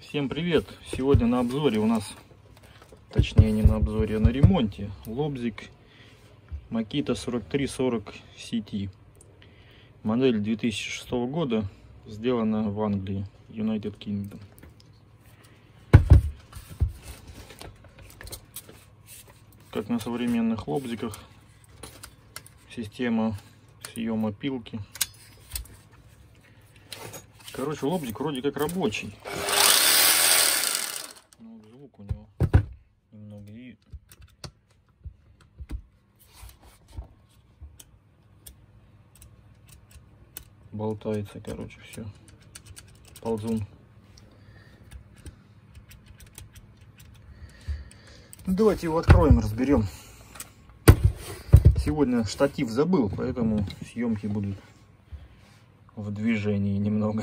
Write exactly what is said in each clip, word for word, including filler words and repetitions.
Всем привет! Сегодня на обзоре у нас, точнее не на обзоре, а на ремонте Лобзик Makita сорок три сорок си ти. Модель две тысячи шестого года, сделана в Англии, United Kingdom. Как на современных лобзиках, система съема пилки. Короче, лобзик вроде как рабочий. Ну, звук у него немного и болтается, короче, все. Ползун. Давайте его откроем, разберем. Сегодня штатив забыл, поэтому съемки будут в движении немного.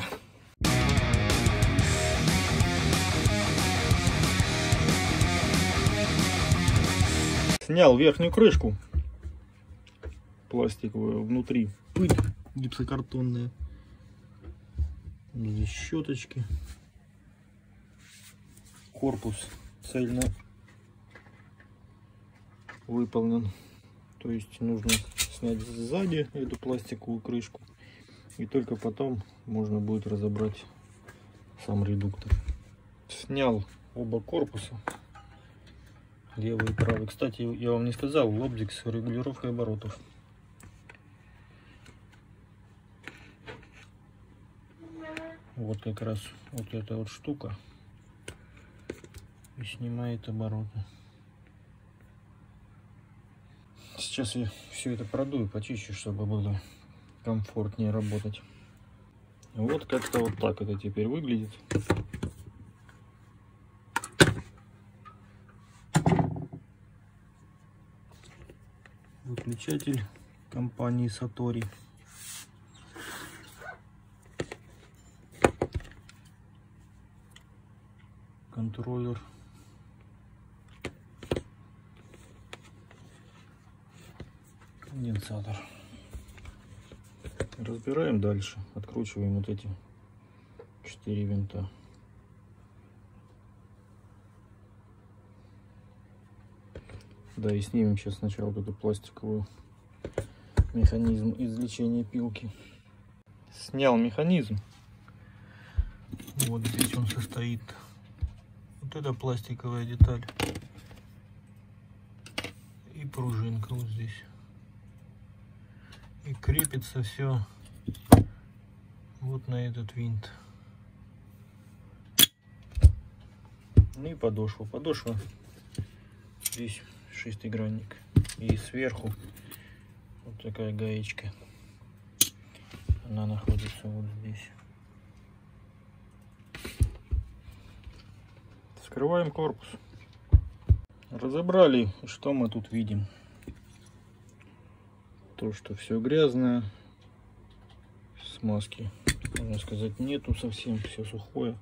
Снял верхнюю крышку пластиковую, внутри пыль гипсокартонная. Здесь щеточки. Корпус цельно выполнен. То есть нужно снять сзади эту пластиковую крышку. И только потом можно будет разобрать сам редуктор. Снял оба корпуса. Левый и правый. Кстати, я вам не сказал, лобзик с регулировкой оборотов. Вот как раз вот эта вот штука и снимает обороты. Сейчас я все это продую, почищу, чтобы было комфортнее работать. Вот как-то вот так это теперь выглядит. Выключатель компании Satori. Контроллер. Конденсатор. Разбираем дальше. Откручиваем вот эти четыре винта. Да, и снимем сейчас сначала вот эту пластиковую механизм извлечения пилки. Снял механизм. Вот здесь он состоит. Вот эта пластиковая деталь. И пружинка вот здесь. И крепится все вот на этот винт. Ну и подошва. Подошва здесь шестигранник. И сверху вот такая гаечка. Она находится вот здесь. Вскрываем корпус. Разобрали, что мы тут видим. То, что все грязное. Смазки, можно сказать, нету совсем. Все сухое.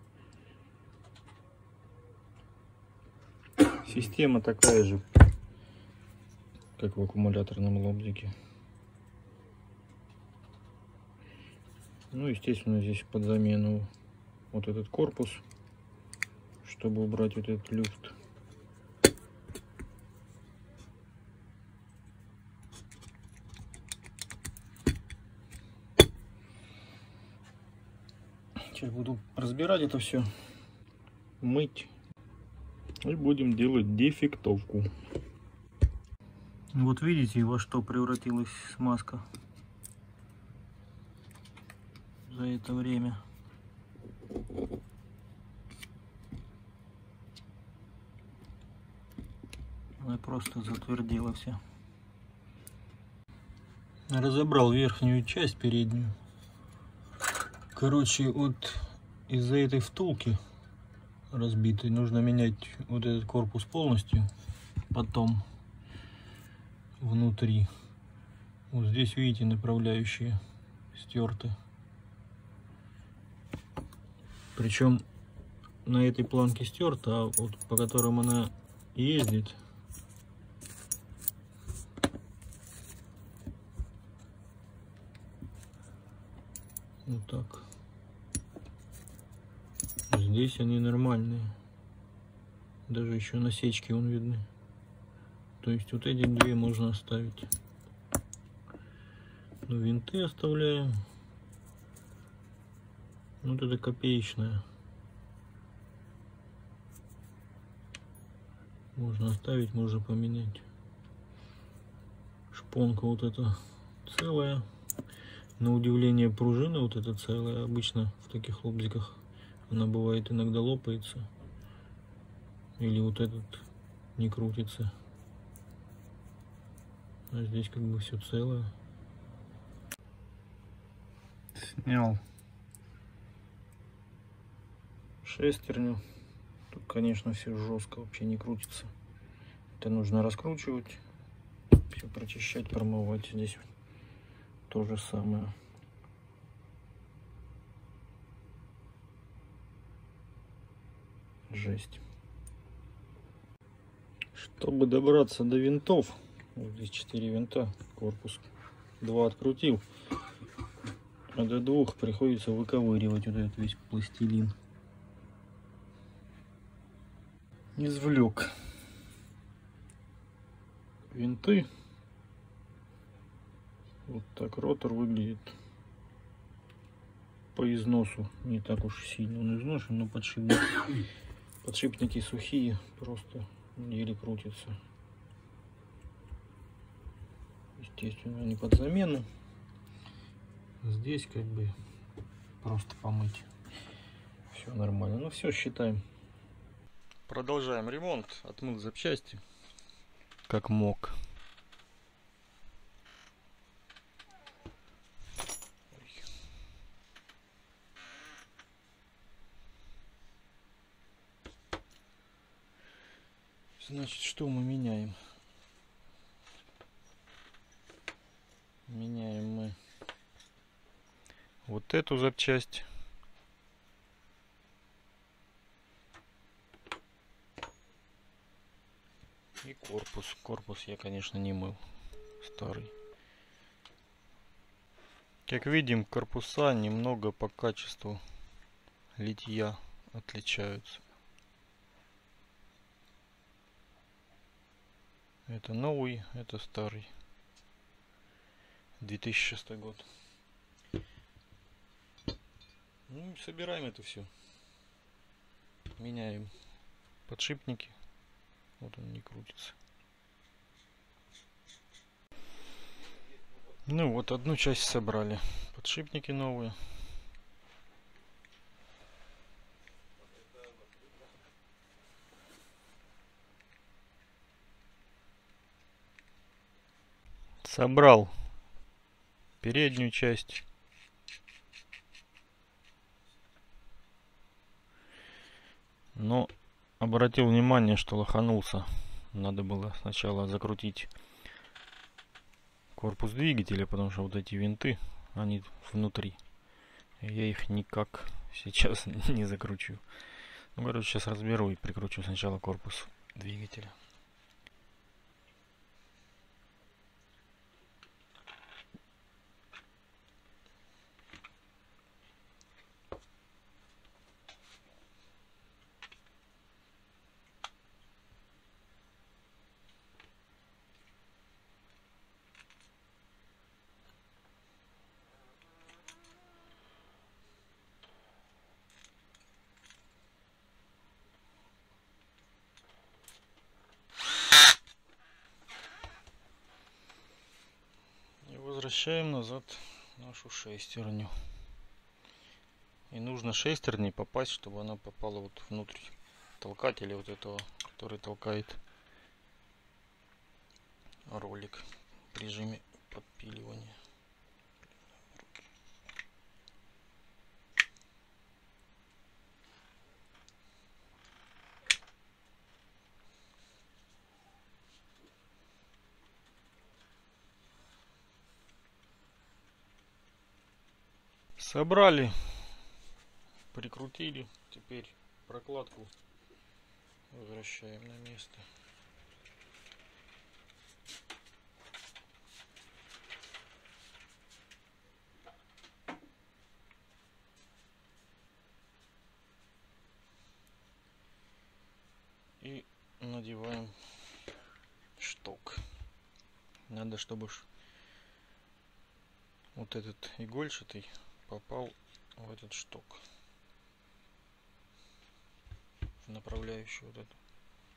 Система такая же, как в аккумуляторном лобзике. Ну, естественно, здесь под замену вот этот корпус, чтобы убрать вот этот люфт. Сейчас буду разбирать это все, мыть и будем делать дефектовку. Вот видите, во что превратилась смазка за это время. Она просто затвердела вся. Разобрал верхнюю часть, переднюю. Короче, вот из-за этой втулки разбитой нужно менять вот этот корпус полностью. Потом внутри. Вот здесь видите, направляющие стерты. Причем на этой планке стерта, а вот по которым она ездит, вот так. Здесь они нормальные. Даже еще насечки вон видны. То есть вот эти две можно оставить. Ну, винты оставляем. Вот это копеечная. Можно оставить, можно поменять. Шпонка вот эта целая. На удивление пружина вот эта целая. Обычно в таких лобзиках она бывает иногда лопается. Или вот этот не крутится. А здесь как бы все целое. Снял шестерню. Тут, конечно, все жестко, вообще не крутится. Это нужно раскручивать, все прочищать, промывать. Здесь то же самое. Жесть. Чтобы добраться до винтов, вот здесь четыре винта, корпус два открутил, а до двух приходится выковыривать вот этот весь пластилин. Извлек винты. Вот так ротор выглядит. По износу не так уж сильно он изношен, но подшипники, подшипники сухие, просто еле крутятся. Естественно, они под замену. Здесь как бы просто помыть. Все нормально. Ну все, считаем. Продолжаем ремонт. Отмыл запчасти как мог. Значит, что мы меняем? Меняем мы вот эту запчасть. И корпус. Корпус я, конечно, не мыл. Старый. Как видим, корпуса немного по качеству литья отличаются. Это новый, это старый. две тысячи шестой год. Ну, собираем это все. Меняем подшипники. Вот он не крутится. Ну вот, одну часть собрали. Подшипники новые. Собрал переднюю часть. Но обратил внимание, что лоханулся. Надо было сначала закрутить корпус двигателя, потому что вот эти винты, они внутри. Я их никак сейчас не закручу. Ну, короче, сейчас разберу и прикручу сначала корпус двигателя. Возвращаем назад нашу шестерню. И нужно шестерней попасть, чтобы она попала вот внутрь толкателя вот этого, который толкает ролик в режиме подпиливания. Собрали, прикрутили, теперь прокладку возвращаем на место. И надеваем шток. Надо, чтобы вот этот игольчатый попал в этот шток, в направляющую вот эту.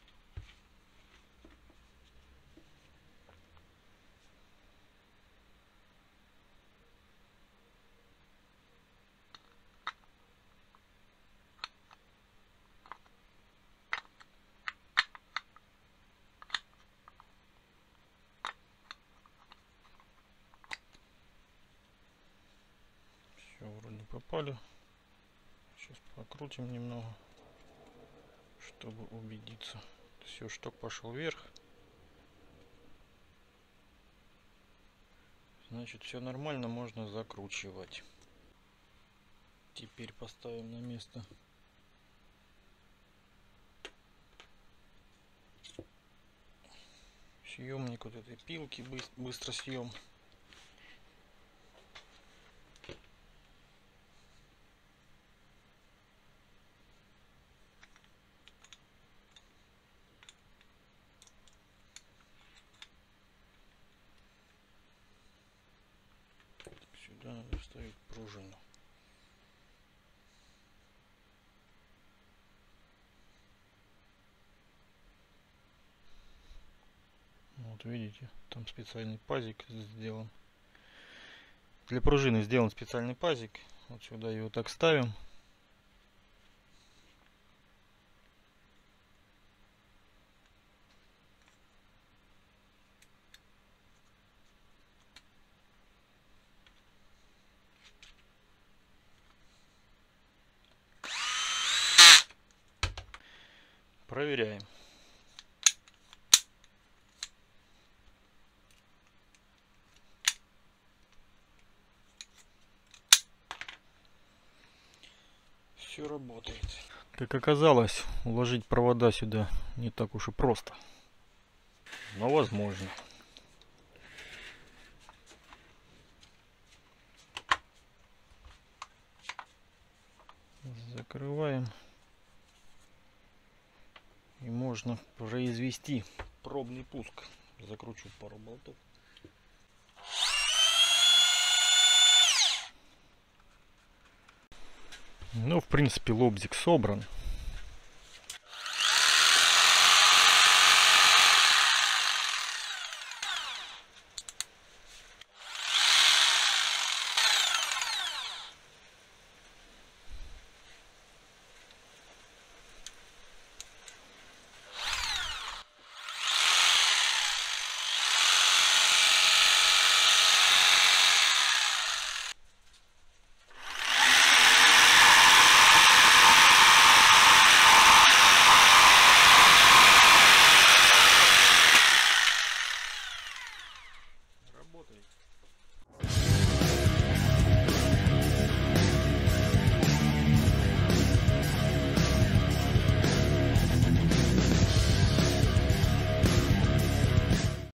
Все, вроде попали. Сейчас покрутим немного, чтобы убедиться. Все, шток пошел вверх. Значит, все нормально, можно закручивать. Теперь поставим на место съемник вот этой пилки, быстро съем. Сюда надо вставить пружину. Вот видите, там специальный пазик сделан. Для пружины сделан специальный пазик. Вот сюда его так ставим. Проверяем. Все работает. Как оказалось, уложить провода сюда не так уж и просто, но возможно. Закрываем. И можно произвести пробный пуск. Закручу пару болтов. Ну, в принципе, лобзик собран.